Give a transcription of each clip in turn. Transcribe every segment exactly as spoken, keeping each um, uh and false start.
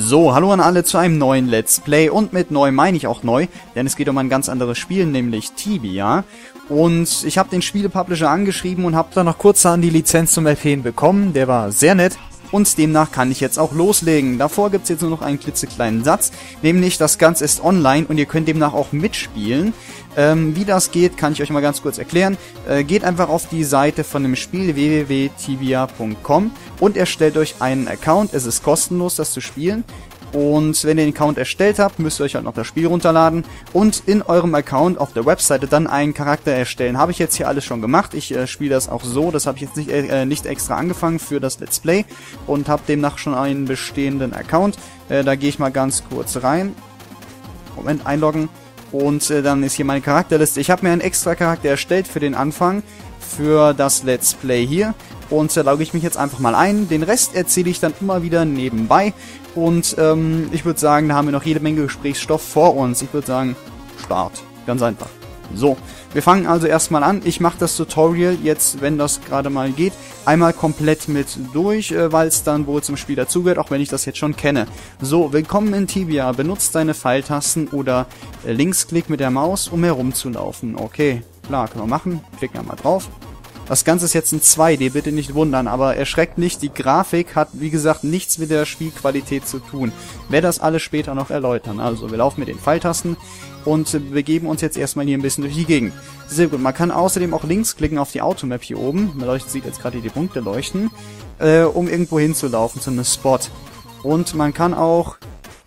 So, hallo an alle zu einem neuen Let's Play und mit neu meine ich auch neu, denn es geht um ein ganz anderes Spiel, nämlich Tibia. Und ich habe den Spielepublisher angeschrieben und habe dann noch kurzerhand die Lizenz zum Erwähnen bekommen, der war sehr nett. Und demnach kann ich jetzt auch loslegen. Davor gibt's jetzt nur noch einen klitzekleinen Satz, nämlich das Ganze ist online und ihr könnt demnach auch mitspielen. Ähm, wie das geht, kann ich euch mal ganz kurz erklären. Äh, geht einfach auf die Seite von dem Spiel w w w punkt tibia punkt com und erstellt euch einen Account. Es ist kostenlos, das zu spielen. Und wenn ihr den Account erstellt habt, müsst ihr euch halt noch das Spiel runterladen und in eurem Account auf der Webseite dann einen Charakter erstellen. Habe ich jetzt hier alles schon gemacht. Ich äh, spiele das auch so. Das habe ich jetzt nicht, äh, nicht extra angefangen für das Let's Play und habe demnach schon einen bestehenden Account. Äh, da gehe ich mal ganz kurz rein. Moment, einloggen. Und äh, dann ist hier meine Charakterliste. Ich habe mir einen extra Charakter erstellt für den Anfang, für das Let's Play hier. Und da logge ich mich jetzt einfach mal ein. Den Rest erzähle ich dann immer wieder nebenbei. Und ähm, ich würde sagen, da haben wir noch jede Menge Gesprächsstoff vor uns. Ich würde sagen, Start. Ganz einfach. So, wir fangen also erstmal an. Ich mache das Tutorial jetzt, wenn das gerade mal geht, einmal komplett mit durch, äh, weil es dann wohl zum Spiel dazugehört, auch wenn ich das jetzt schon kenne. So, willkommen in Tibia. Benutzt deine Pfeiltasten oder äh, Linksklick mit der Maus, um herumzulaufen. Okay, klar, können wir machen. Klicken wir mal drauf. Das Ganze ist jetzt in zwei D, bitte nicht wundern, aber erschreckt nicht, die Grafik hat, wie gesagt, nichts mit der Spielqualität zu tun. Werde das alles später noch erläutern. Also, wir laufen mit den Pfeiltasten und äh, begeben uns jetzt erstmal hier ein bisschen durch die Gegend. Sehr gut, man kann außerdem auch links klicken auf die Automap hier oben, man leuchtet, sieht jetzt gerade die Punkte leuchten, äh, um irgendwo hinzulaufen, zu einem Spot. Und man kann auch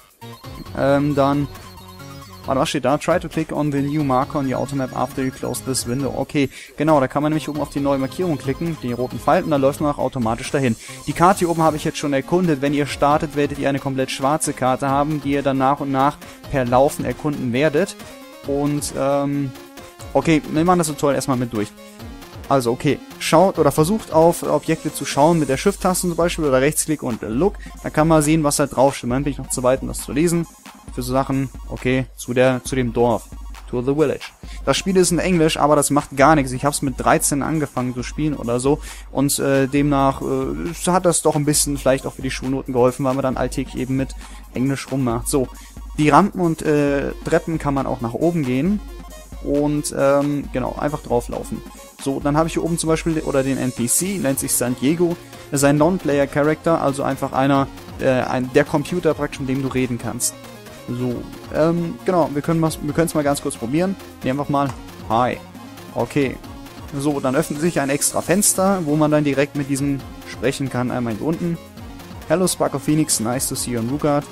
ähm, dann... Warte, was steht da? Try to click on the new marker on the automap after you close this window. Okay, genau, da kann man nämlich oben auf die neue Markierung klicken, die roten Pfeil, und dann läuft man auch automatisch dahin. Die Karte hier oben habe ich jetzt schon erkundet. Wenn ihr startet, werdet ihr eine komplett schwarze Karte haben, die ihr dann nach und nach per Laufen erkunden werdet. Und, ähm, okay, wir machen das Tutorial erstmal mit durch. Also, okay, schaut oder versucht auf Objekte zu schauen mit der Shift-Taste zum Beispiel oder Rechtsklick und Look. Da kann man sehen, was da draufsteht. Dann bin ich noch zu weit, um das zu lesen. Für so Sachen, okay, zu der, zu dem Dorf, to the village. Das Spiel ist in Englisch, aber das macht gar nichts. Ich habe es mit dreizehn angefangen zu spielen oder so und äh, demnach äh, hat das doch ein bisschen vielleicht auch für die Schulnoten geholfen, weil man dann alltäglich eben mit Englisch rummacht. So, die Rampen und äh, Treppen kann man auch nach oben gehen und ähm, genau, einfach drauflaufen. So, dann habe ich hier oben zum Beispiel, oder den N P C, nennt sich San Diego, ist ein Non-Player-Character, also einfach einer, äh, ein, der Computer praktisch, mit dem du reden kannst. So, ähm, genau, wir können es mal ganz kurz probieren. Nehmen einfach mal Hi. Okay. So, dann öffnet sich ein extra Fenster, wo man dann direkt mit diesem sprechen kann. Einmal hier unten. Hello Sparkle Phoenix, nice to see you on Rugard.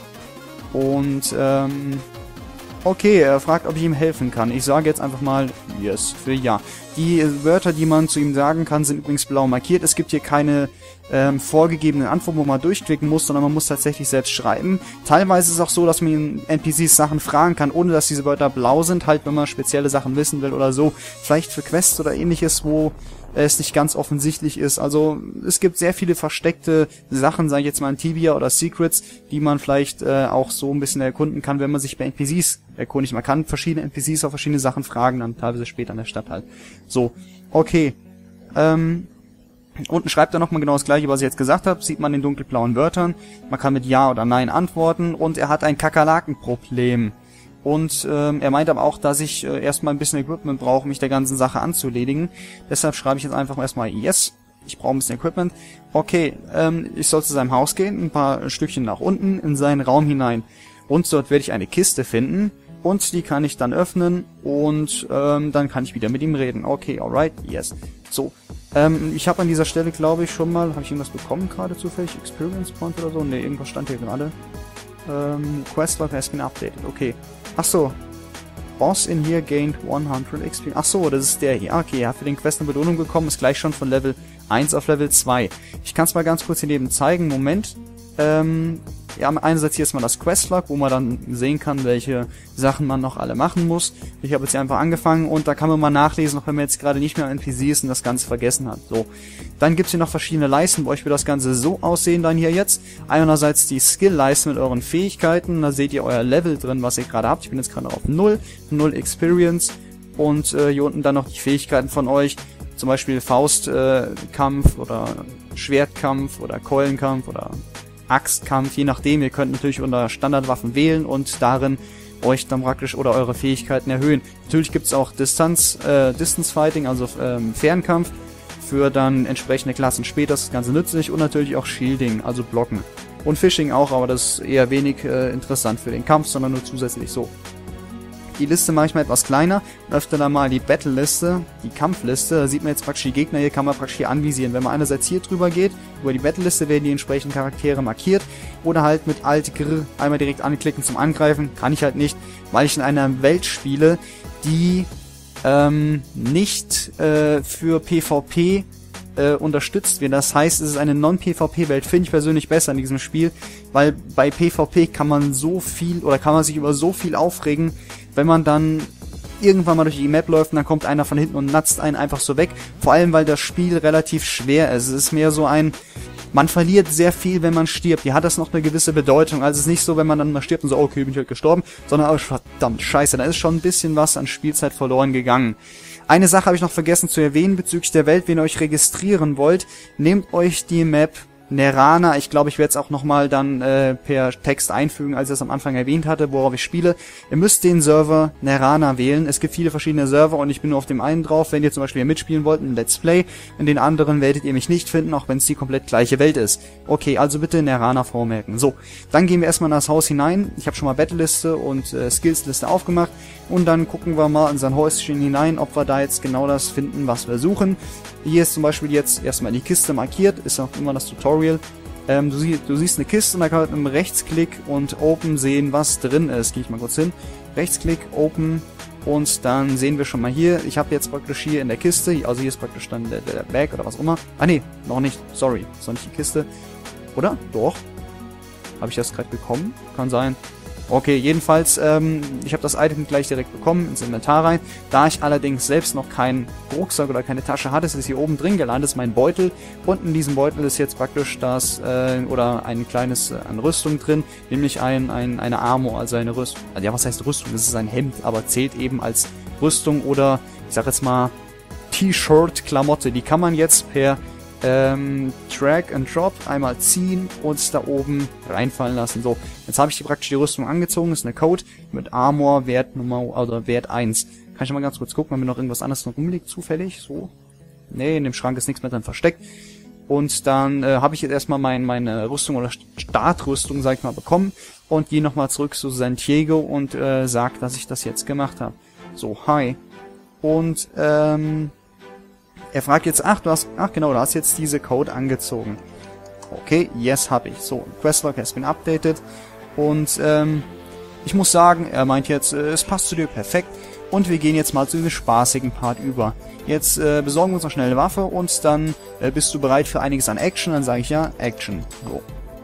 Und, ähm, okay, er fragt, ob ich ihm helfen kann. Ich sage jetzt einfach mal Yes für Ja. Die Wörter, die man zu ihm sagen kann, sind übrigens blau markiert. Es gibt hier keine ähm, vorgegebenen Antworten, wo man durchklicken muss, sondern man muss tatsächlich selbst schreiben. Teilweise ist es auch so, dass man den N P Cs Sachen fragen kann, ohne dass diese Wörter blau sind, halt wenn man spezielle Sachen wissen will oder so. Vielleicht für Quests oder ähnliches, wo es nicht ganz offensichtlich ist. Also es gibt sehr viele versteckte Sachen, sage ich jetzt mal in Tibia oder Secrets, die man vielleicht äh, auch so ein bisschen erkunden kann, wenn man sich bei N P Cs erkundigt. Man kann verschiedene N P Cs auf verschiedene Sachen fragen, dann teilweise später in der Stadt halt. So, okay. Ähm, unten schreibt er nochmal genau das gleiche, was ich jetzt gesagt habe. Sieht man in dunkelblauen Wörtern. Man kann mit Ja oder Nein antworten und er hat ein Kakerlakenproblem. Und ähm, er meint aber auch, dass ich äh, erstmal ein bisschen Equipment brauche, mich der ganzen Sache anzuledigen. Deshalb schreibe ich jetzt einfach erstmal Yes. Ich brauche ein bisschen Equipment. Okay, ähm, ich soll zu seinem Haus gehen, ein paar Stückchen nach unten, in seinen Raum hinein. Und dort werde ich eine Kiste finden. Und die kann ich dann öffnen und ähm, dann kann ich wieder mit ihm reden. Okay, alright, yes. So, ähm, ich habe an dieser Stelle, glaube ich, schon mal... Habe ich irgendwas bekommen gerade zufällig? Experience Point oder so? Ne, irgendwas stand hier gerade. Ähm, Questlog has been updated. Okay. Ach so. Boss in here gained hundert Experience. Ach so, das ist der hier. Okay, er hat für den Quest eine Belohnung bekommen. Ist gleich schon von Level eins auf Level zwei. Ich kann es mal ganz kurz hier neben zeigen. Moment. Ähm... Ja, einerseits hier ist mal das Questlog, wo man dann sehen kann, welche Sachen man noch alle machen muss. Ich habe jetzt hier einfach angefangen und da kann man mal nachlesen, auch wenn man jetzt gerade nicht mehr am N P C ist und das Ganze vergessen hat. So, dann gibt's hier noch verschiedene Leisten, wo euch für das Ganze so aussehen dann hier jetzt. Einerseits die Skill-Leiste mit euren Fähigkeiten, da seht ihr euer Level drin, was ihr gerade habt. Ich bin jetzt gerade auf null, null Experience und äh, hier unten dann noch die Fähigkeiten von euch. Zum Beispiel Faustkampf äh, oder Schwertkampf oder Keulenkampf oder Axtkampf, je nachdem. Ihr könnt natürlich unter Standardwaffen wählen und darin euch dann praktisch oder eure Fähigkeiten erhöhen. Natürlich gibt es auch Distanz, äh, Distance Fighting, also ähm, Fernkampf, für dann entsprechende Klassen später ist das Ganze nützlich und natürlich auch Shielding, also Blocken. Und Fishing auch, aber das ist eher wenig äh, interessant für den Kampf, sondern nur zusätzlich so. Die Liste mache ich mal etwas kleiner und öffne dann mal die Battle-Liste, die Kampfliste. Da sieht man jetzt praktisch die Gegner, hier kann man praktisch hier anvisieren. Wenn man einerseits hier drüber geht, über die Battle-Liste werden die entsprechenden Charaktere markiert oder halt mit Alt-Gr einmal direkt anklicken zum Angreifen. Kann ich halt nicht, weil ich in einer Welt spiele, die ähm, nicht äh, für PvP äh, unterstützt wird. Das heißt, es ist eine Non-PvP-Welt, finde ich persönlich besser in diesem Spiel, weil bei PvP kann man so viel oder kann man sich über so viel aufregen, wenn man dann irgendwann mal durch die Map läuft und dann kommt einer von hinten und natzt einen einfach so weg. Vor allem, weil das Spiel relativ schwer ist. Es ist mehr so ein, man verliert sehr viel, wenn man stirbt. Hier hat das noch eine gewisse Bedeutung. Also es ist nicht so, wenn man dann mal stirbt und so, okay, bin ich halt gestorben, sondern, oh, verdammt, scheiße, da ist schon ein bisschen was an Spielzeit verloren gegangen. Eine Sache habe ich noch vergessen zu erwähnen bezüglich der Welt, wenn ihr euch registrieren wollt, nehmt euch die Map Nerana, ich glaube, ich werde es auch nochmal dann äh, per Text einfügen, als ich es am Anfang erwähnt hatte, worauf ich spiele. Ihr müsst den Server Nerana wählen. Es gibt viele verschiedene Server und ich bin nur auf dem einen drauf. Wenn ihr zum Beispiel mitspielen wollt, ein Let's Play, in den anderen werdet ihr mich nicht finden, auch wenn es die komplett gleiche Welt ist. Okay, also bitte Nerana vormerken. So, dann gehen wir erstmal in das Haus hinein. Ich habe schon mal Battle-Liste und äh, Skills-Liste aufgemacht und dann gucken wir mal in sein Häuschen hinein, ob wir da jetzt genau das finden, was wir suchen. Hier ist zum Beispiel jetzt erstmal die Kiste markiert, ist auch immer das Tutorial. Ähm, du, sie, du siehst eine Kiste und da kann man mit einem Rechtsklick und Open sehen, was drin ist. Gehe ich mal kurz hin. Rechtsklick, Open und dann sehen wir schon mal hier. Ich habe jetzt praktisch hier in der Kiste, also hier ist praktisch dann der, der Bag oder was auch immer. Ah ne, noch nicht, sorry, das ist noch nicht die Kiste. Oder? Doch. Habe ich das gerade bekommen? Kann sein. Okay, jedenfalls, ähm, ich habe das Item gleich direkt bekommen, ins Inventar rein. Da ich allerdings selbst noch keinen Rucksack oder keine Tasche hatte, ist es hier oben drin gelandet, ist mein Beutel. Und in diesem Beutel ist jetzt praktisch das, äh, oder ein kleines, äh, eine Rüstung drin, nämlich ein, ein, eine Armor, also eine Rüstung. Also ja, was heißt Rüstung? Das ist ein Hemd, aber zählt eben als Rüstung oder, ich sag jetzt mal, T-Shirt, Klamotte. Die kann man jetzt per Ähm, Drag and Drop einmal ziehen und da oben reinfallen lassen. So, jetzt habe ich die praktisch die Rüstung angezogen, das ist eine Code mit Armor Wert Nummer oder Wert eins. Kann ich mal ganz kurz gucken, ob mir noch irgendwas anderes noch rumliegt, zufällig, so. Nee, in dem Schrank ist nichts mehr drin versteckt. Und dann äh, habe ich jetzt erstmal mein, meine Rüstung oder Startrüstung, sag ich mal, bekommen und gehe nochmal zurück zu Santiago und äh, sag, dass ich das jetzt gemacht habe. So, hi. Und, ähm, er fragt jetzt, ach, du hast, ach genau, du hast jetzt diese Code angezogen. Okay, yes, habe ich. So, Questlog has been updated. Und, ähm, ich muss sagen, er meint jetzt, äh, es passt zu dir perfekt. Und wir gehen jetzt mal zu diesem spaßigen Part über. Jetzt äh, besorgen wir uns noch schnell eine Waffe und dann äh, bist du bereit für einiges an Action. Dann sage ich ja, Action. So.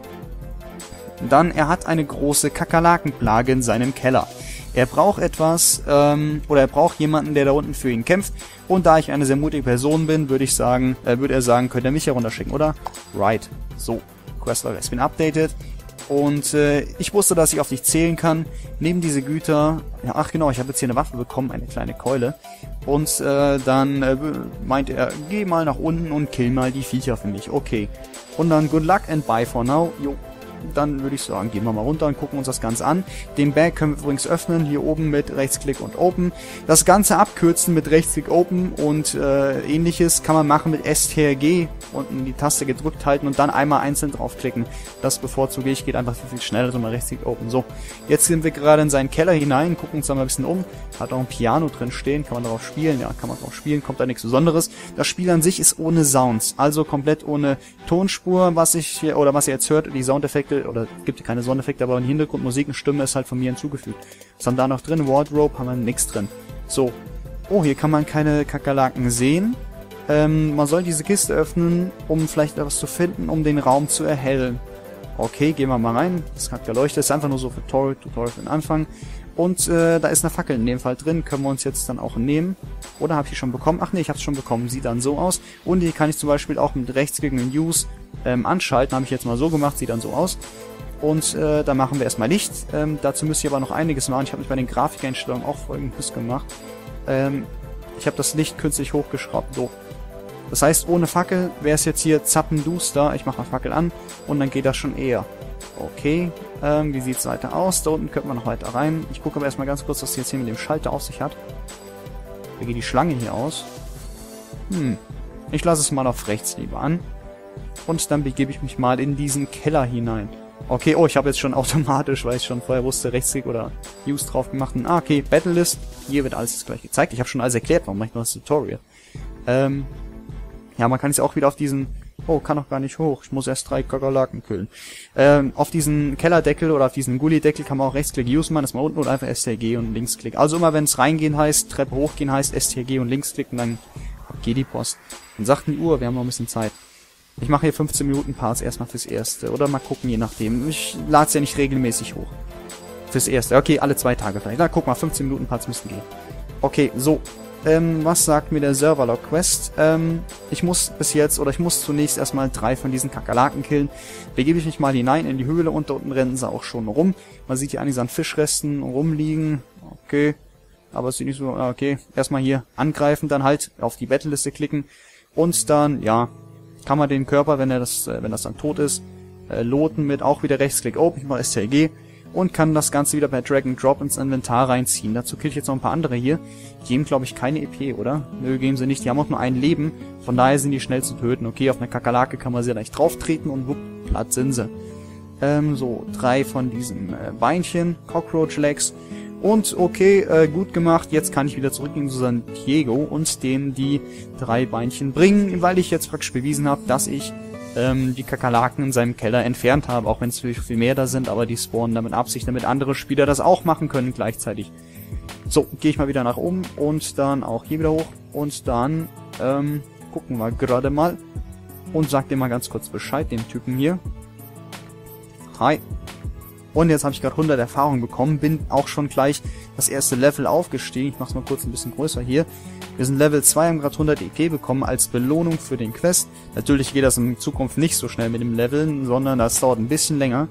Dann, er hat eine große Kakerlakenplage in seinem Keller. Er braucht etwas, ähm, oder er braucht jemanden, der da unten für ihn kämpft. Und da ich eine sehr mutige Person bin, würde ich sagen, äh, würde er sagen, könnt ihr mich herunterschicken, oder? Right. So, Questlog has been updated. Und äh, ich wusste, dass ich auf dich zählen kann. Neben diese Güter, ja, ach genau, ich habe jetzt hier eine Waffe bekommen, eine kleine Keule. Und äh, dann äh, meint er, geh mal nach unten und kill mal die Viecher für mich. Okay. Und dann good luck and bye for now. Jo. Dann würde ich sagen, gehen wir mal runter und gucken uns das Ganze an. Den Bag können wir übrigens öffnen, hier oben mit Rechtsklick und Open. Das Ganze abkürzen mit Rechtsklick Open und äh, ähnliches kann man machen mit S T R G unten die Taste gedrückt halten und dann einmal einzeln draufklicken. Das bevorzuge ich, geht einfach viel, viel schneller, so mal Rechtsklick Open. So, jetzt sind wir gerade in seinen Keller hinein, gucken uns da mal ein bisschen um. Hat auch ein Piano drin stehen, kann man darauf spielen, ja, kann man drauf spielen, kommt da nichts Besonderes. Das Spiel an sich ist ohne Sounds, also komplett ohne Tonspur, was ich hier, oder was ihr jetzt hört, die Soundeffekte, oder gibt keine Soundeffekte, aber in Hintergrundmusik, eine Stimme ist halt von mir hinzugefügt. Was haben da noch drin? Wardrobe haben wir nichts drin. So. Oh, hier kann man keine Kakerlaken sehen. Ähm, man soll diese Kiste öffnen, um vielleicht etwas zu finden, um den Raum zu erhellen. Okay, gehen wir mal rein. Das hat geleuchtet, ist einfach nur so für Tutorial, Tutorial für den Anfang. Und äh, da ist eine Fackel in dem Fall drin, können wir uns jetzt dann auch nehmen. Oder habe ich die schon bekommen? Ach nee, ich habe es schon bekommen, sieht dann so aus. Und die kann ich zum Beispiel auch mit Rechtsklick und Use ähm, anschalten, habe ich jetzt mal so gemacht, sieht dann so aus. Und äh, da machen wir erstmal Licht. Ähm, dazu müsste ich aber noch einiges machen. Ich habe mich bei den Grafikeinstellungen auch Folgendes gemacht. Ähm, ich habe das Licht künstlich hochgeschraubt. So. Das heißt, ohne Fackel wäre es jetzt hier zappenduster. Ich mache mal Fackel an und dann geht das schon eher. Okay, ähm, wie sieht's weiter aus? Da unten könnte man noch weiter rein. Ich gucke aber erstmal ganz kurz, was jetzt hier mit dem Schalter auf sich hat. Wie geht die Schlange hier aus? Hm, ich lasse es mal auf rechts lieber an. Und dann begebe ich mich mal in diesen Keller hinein. Okay, oh, ich habe jetzt schon automatisch, weil ich schon vorher wusste, Rechtsklick oder Use drauf gemacht. Ah, okay, Battlelist. Hier wird alles jetzt gleich gezeigt. Ich habe schon alles erklärt, warum mache ich noch das Tutorial? Ähm, ja, man kann jetzt auch wieder auf diesen... Oh, kann noch gar nicht hoch. Ich muss erst drei Kakerlaken killen. Ähm, auf diesen Kellerdeckel oder auf diesen Gullideckel kann man auch Rechtsklick Use machen. Das ist mal unten und einfach S T G und Linksklick. Also immer, wenn es reingehen heißt, Treppe hochgehen heißt, S T G und Linksklick und dann geht die Post. Dann sagt die Uhr, wir haben noch ein bisschen Zeit. Ich mache hier fünfzehn Minuten Parts erstmal fürs Erste. Oder mal gucken, je nachdem. Ich lade es ja nicht regelmäßig hoch. Fürs Erste. Okay, alle zwei Tage vielleicht. Na, guck mal, fünfzehn Minuten Parts müssten gehen. Okay, so. Ähm, was sagt mir der Serverlog-Quest? Ähm, ich muss bis jetzt, oder ich muss zunächst erstmal drei von diesen Kakerlaken killen. Begebe ich mich mal hinein in die Höhle und da unten rennen sie auch schon rum. Man sieht hier einiges an Fischresten rumliegen. Okay. Aber es sieht nicht so, okay. Erstmal hier angreifen, dann halt auf die Battleliste klicken. Und dann, ja, kann man den Körper, wenn er das, äh, wenn das dann tot ist, äh, loten mit auch wieder Rechtsklick Open, ich mache S T G und kann das Ganze wieder per Drag and Drop ins Inventar reinziehen. Dazu kill ich jetzt noch ein paar andere hier. Die geben, glaube ich, keine E P, oder? Nö, geben sie nicht. Die haben auch nur ein Leben. Von daher sind die schnell zu töten. Okay, auf einer Kakerlake kann man sehr leicht drauf treten und wupp, platt sind sie. Ähm, so, drei von diesen äh, Beinchen, Cockroach Legs. Und okay, äh, gut gemacht. Jetzt kann ich wieder zurückgehen zu San Diego und dem die drei Beinchen bringen, weil ich jetzt praktisch bewiesen habe, dass ich ähm, die Kakerlaken in seinem Keller entfernt habe, auch wenn es natürlich viel mehr da sind, aber die spawnen damit Absicht, damit andere Spieler das auch machen können gleichzeitig. So, gehe ich mal wieder nach oben und dann auch hier wieder hoch und dann ähm, gucken wir gerade mal und sag dir mal ganz kurz Bescheid, dem Typen hier. Hi. Und jetzt habe ich gerade hundert Erfahrung bekommen, bin auch schon gleich das erste Level aufgestiegen. Ich mache es mal kurz ein bisschen größer hier. Wir sind Level zwei, haben gerade hundert E P bekommen als Belohnung für den Quest. Natürlich geht das in Zukunft nicht so schnell mit dem Leveln, sondern das dauert ein bisschen länger.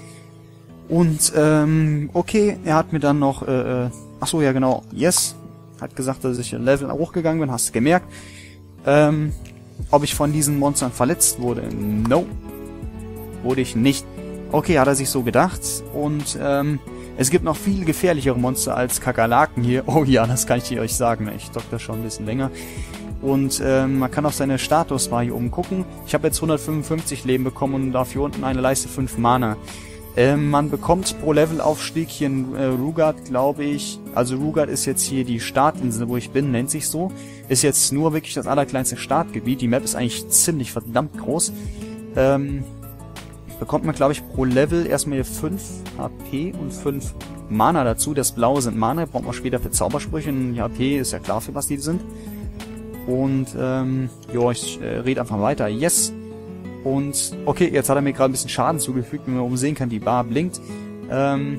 Und, ähm, okay, er hat mir dann noch, äh, ach so, ja genau, yes, hat gesagt, dass ich ein Level hochgegangen bin, hast du gemerkt. Ähm, ob ich von diesen Monstern verletzt wurde? No, wurde ich nicht. Okay, hat er sich so gedacht. Und ähm, es gibt noch viel gefährlichere Monster als Kakerlaken hier. Oh ja, das kann ich euch sagen. Ich dock das schon ein bisschen länger. Und ähm, man kann auf seine Statusbar hier oben gucken. Ich habe jetzt hundertfünfundfünfzig Leben bekommen und dafür unten eine Leiste fünf Mana. Ähm, man bekommt pro Levelaufstieg hier in äh, Rugard, glaube ich. Also Rugard ist jetzt hier die Startinsel, wo ich bin, nennt sich so. Ist jetzt nur wirklich das allerkleinste Startgebiet. Die Map ist eigentlich ziemlich verdammt groß. Ähm... bekommt man, glaube ich, pro Level erstmal hier fünf H P und fünf Mana dazu. Das blaue sind Mana, braucht man später für Zaubersprüche. Und H P ist ja klar, für was die sind. Und, ähm, jo, ich äh, rede einfach weiter. Yes. Und, okay, jetzt hat er mir gerade ein bisschen Schaden zugefügt, wie man oben sehen kann, die Bar blinkt. Ähm,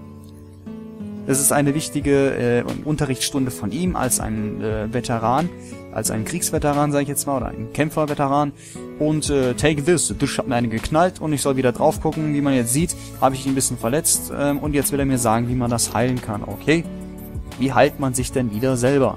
das ist eine wichtige äh, Unterrichtsstunde von ihm als ein äh, Veteran, als ein Kriegsveteran, sage ich jetzt mal, oder ein Kämpferveteran. Und äh, take this, Dusch hat mir einen geknallt und ich soll wieder drauf gucken. Wie man jetzt sieht, habe ich ihn ein bisschen verletzt ähm, und jetzt will er mir sagen, wie man das heilen kann. Okay, wie heilt man sich denn wieder selber?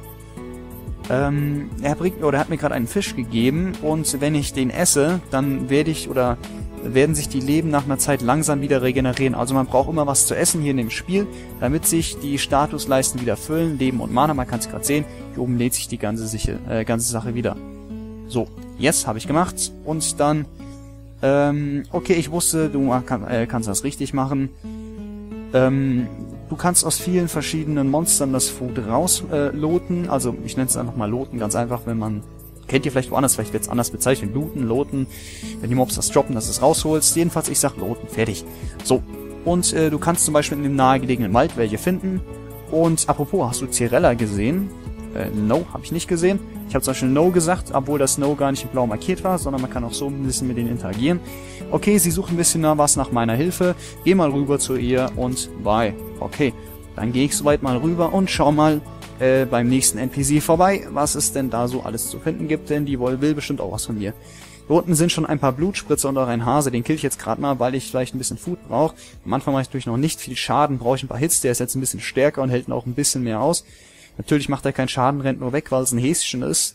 Ähm, er bringt, oder er hat mir gerade einen Fisch gegeben und wenn ich den esse, dann werde ich, oder werden sich die Leben nach einer Zeit langsam wieder regenerieren. Also man braucht immer was zu essen hier in dem Spiel, damit sich die Statusleisten wieder füllen, Leben und Mana, man kann es gerade sehen. Hier oben lädt sich die ganze, Siche, äh, ganze Sache wieder. So, yes, habe ich gemacht. Und dann, ähm, okay, ich wusste, du kann, äh, kannst das richtig machen. Ähm, du kannst aus vielen verschiedenen Monstern das Food rausloten. Äh, also ich nenne es einfach mal loten, ganz einfach, wenn man... Kennt ihr vielleicht woanders, vielleicht wird es anders bezeichnet. Looten, loten. Wenn die Mobs das droppen, dass du es rausholst. Jedenfalls, ich sag loten. Fertig. So. Und äh, du kannst zum Beispiel in dem nahegelegenen Wald welche finden. Und apropos, hast du Cirella gesehen? Äh, no, habe ich nicht gesehen. Ich habe zum Beispiel No gesagt, obwohl das No gar nicht in blau markiert war, sondern man kann auch so ein bisschen mit denen interagieren. Okay, sie sucht ein bisschen nach was nach meiner Hilfe. Geh mal rüber zu ihr und bye. Okay, dann gehe ich soweit mal rüber und schau mal, Äh, beim nächsten N P C vorbei, was es denn da so alles zu finden gibt, denn die will bestimmt auch was von mir. Hier unten sind schon ein paar Blutspritzer und auch ein Hase, den kill ich jetzt gerade mal, weil ich vielleicht ein bisschen Food brauche. Am Anfang mache ich natürlich noch nicht viel Schaden, brauche ich ein paar Hits, der ist jetzt ein bisschen stärker und hält auch ein bisschen mehr aus. Natürlich macht er keinen Schaden, rennt nur weg, weil es ein Häschen ist.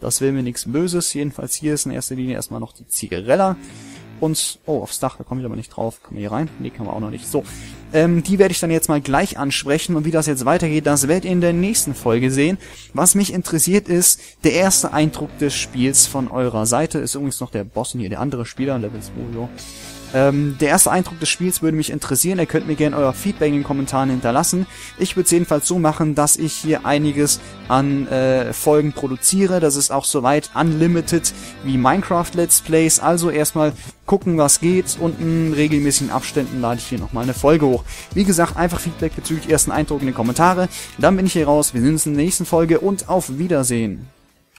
Das will mir nichts Böses. Jedenfalls hier ist in erster Linie erstmal noch die Zigarella. Und, oh, aufs Dach, da komme ich aber nicht drauf. Kann man hier rein? Nee, kann man auch noch nicht. So, ähm, die werde ich dann jetzt mal gleich ansprechen. Und wie das jetzt weitergeht, das werdet ihr in der nächsten Folge sehen. Was mich interessiert ist, der erste Eindruck des Spiels von eurer Seite. Ist übrigens noch der Boss hier, der andere Spieler, Level zwei, so. Ähm, der erste Eindruck des Spiels würde mich interessieren. Ihr könnt mir gerne euer Feedback in den Kommentaren hinterlassen. Ich würde es jedenfalls so machen, dass ich hier einiges an äh, Folgen produziere. Das ist auch soweit unlimited wie Minecraft Let's Plays. Also erstmal gucken, was geht, und in regelmäßigen Abständen lade ich hier nochmal eine Folge hoch. Wie gesagt, einfach Feedback bezüglich ersten Eindruck in den Kommentare. Dann bin ich hier raus. Wir sehen uns in der nächsten Folge und auf Wiedersehen.